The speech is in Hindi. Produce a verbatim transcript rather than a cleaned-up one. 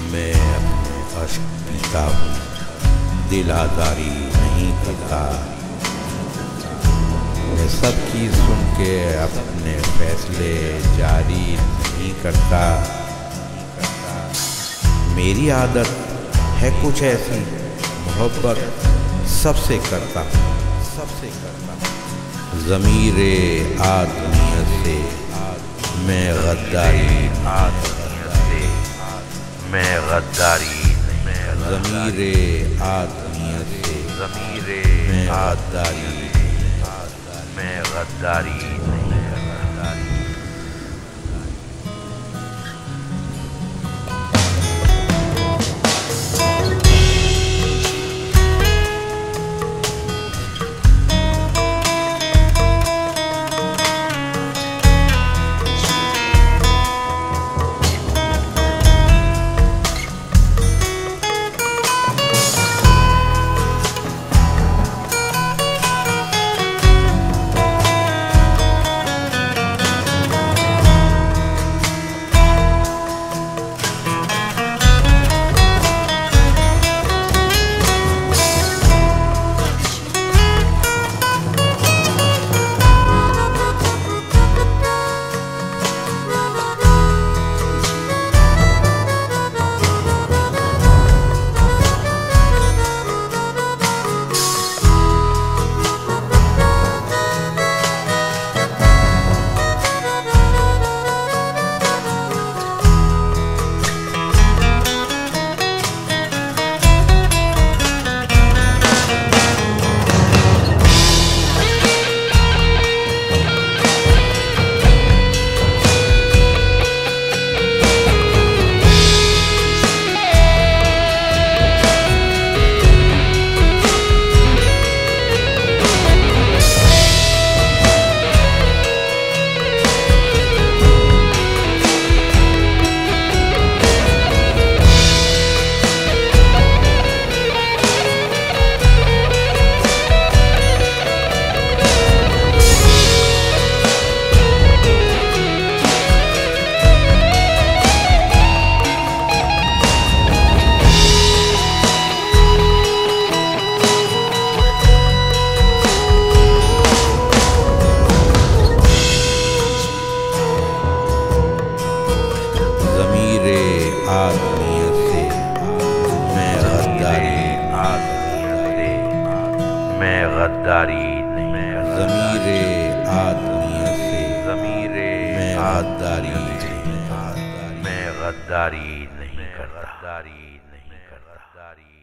मैं अपने अश्क पीता हूँ, दिल आज़ारी नहीं करता। मैं सबकी सुन के अपने फैसले जारी नहीं करता। मेरी आदत है कुछ ऐसी, मोहब्बत सबसे करता सबसे करता ज़मीरे आदमियत से मैं गद्दारी आदमियत से मैं गद्दारी ज़मीरे आदमियत से ज़मीरे मैं गद्दारी मैं गद्दारी नहीं गद्दारी। आदमियत से मैं गद्दारी आदमियत से मैं गद्दारी नहीं ज़मीरे आदमियत से ज़मीरे मैं गद्दारी मैं गद्दारी नहीं करता।